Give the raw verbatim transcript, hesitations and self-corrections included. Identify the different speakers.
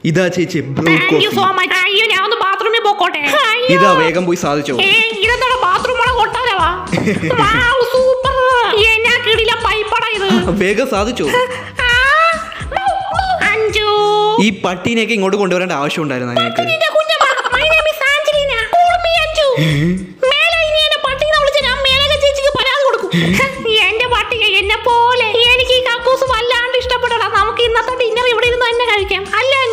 Speaker 1: ഇതാ ചേച്ചി Bru coffee.
Speaker 2: അയ്യോ ഞാൻ ഒന്ന് ബാത്റൂമിൽ പോക്കോട്ടെ.
Speaker 1: ഇതാ വേഗം പോയി സാധിച്ചോ.
Speaker 2: ഇതെന്താണ് ബാത്റൂമോടെ കൊട്ടാരവാ. സൂപ്പർ. എന്നാ കിടിലൻ പൈപ്പാടാ ഇത്.
Speaker 1: വേഗം സാധിച്ചോ.
Speaker 2: അഞ്ചു
Speaker 1: ഈ പട്ടീനെയൊക്കെ ഇങ്ങോട്ട് കൊണ്ടുവരേണ്ട ആവശ്യം ഉണ്ടായിരുന്നു ഞങ്ങൾക്ക്.
Speaker 2: എന്റെ പട്ടിക എന്നെ പോലെ എനിക്ക് ഈ കക്കൂസ് വല്ലാണ്ട് ഇഷ്ടപ്പെടണം. നമുക്ക് ഇന്നത്തെ ഡിന്നർ ഇവിടെ ഇരുന്ന് തന്നെ കഴിക്കാം അല്ലേ?